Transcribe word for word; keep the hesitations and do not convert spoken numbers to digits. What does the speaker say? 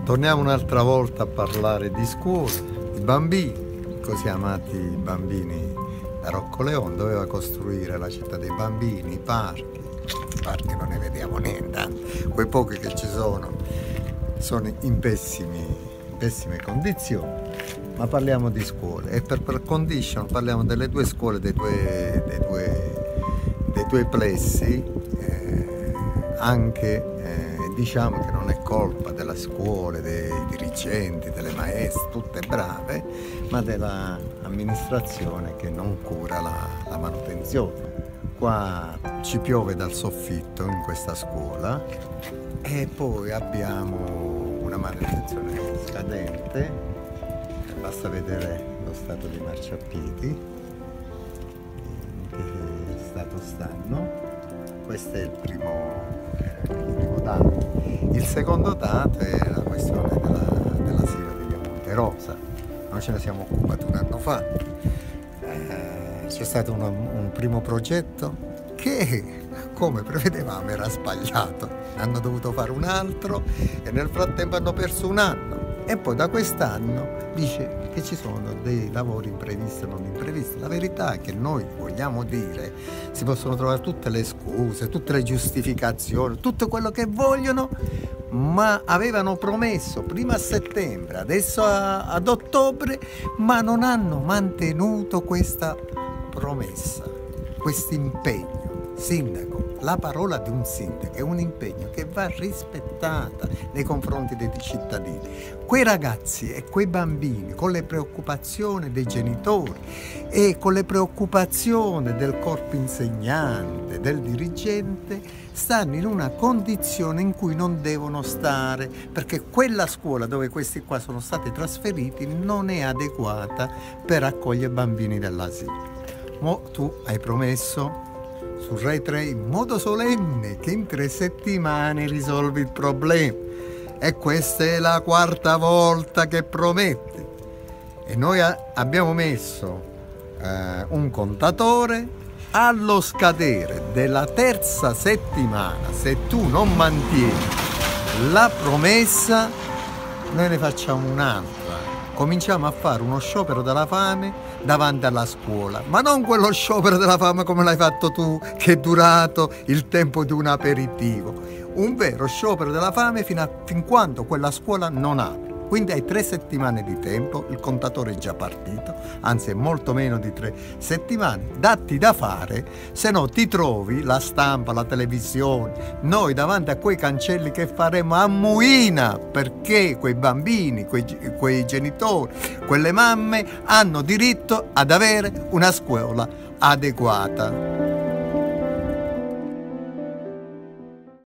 Torniamo un'altra volta a parlare di scuola, di bambini, così amati i bambini da Rocco Leone. Doveva costruire la città dei bambini, i parchi. I parchi non ne vediamo niente, quei pochi che ci sono sono in pessimi, in pessime condizioni. Ma parliamo di scuole e per, per condition parliamo delle due scuole, dei due, dei due, dei due plessi, eh, anche eh, diciamo che non è colpa della scuola, dei dirigenti, delle maestre, tutte brave, ma dell'amministrazione che non cura la, la manutenzione. Qua ci piove dal soffitto in questa scuola e poi abbiamo una manutenzione scadente. Basta vedere lo stato dei marciapiedi, in che stato stanno. Questo è il primo, eh, il primo dato. Il secondo dato è la questione della, dell'asilo di Via Monterosa. Noi ce ne siamo occupati un anno fa. Eh, c'è stato un, un primo progetto che, come prevedevamo, era sbagliato. Hanno dovuto fare un altro e nel frattempo hanno perso un anno. E poi da quest'anno dice che ci sono dei lavori imprevisti e non imprevisti. La verità è che noi vogliamo dire, si possono trovare tutte le scuse, tutte le giustificazioni, tutto quello che vogliono, ma avevano promesso prima a settembre, adesso a, ad ottobre, ma non hanno mantenuto questa promessa, questo impegno. Sindaco, la parola di un sindaco è un impegno che va rispettata nei confronti dei cittadini. Quei ragazzi e quei bambini, con le preoccupazioni dei genitori e con le preoccupazioni del corpo insegnante, del dirigente, stanno in una condizione in cui non devono stare, perché quella scuola dove questi qua sono stati trasferiti non è adeguata per accogliere bambini dell'asilo. Mo tu hai promesso su Rai tre in modo solenne che in tre settimane risolvi il problema, e questa è la quarta volta che prometti, e noi abbiamo messo eh, un contatore allo scadere della terza settimana. Se tu non mantieni la promessa, noi ne facciamo un'altra. Cominciamo a fare uno sciopero della fame davanti alla scuola, ma non quello sciopero della fame come l'hai fatto tu, che è durato il tempo di un aperitivo. Un vero sciopero della fame fino a fin quando quella scuola non apre. Quindi hai tre settimane di tempo, il contatore è già partito, anzi è molto meno di tre settimane, datti da fare, se no ti trovi la stampa, la televisione, noi davanti a quei cancelli che faremo a muina, perché quei bambini, quei, quei genitori, quelle mamme hanno diritto ad avere una scuola adeguata.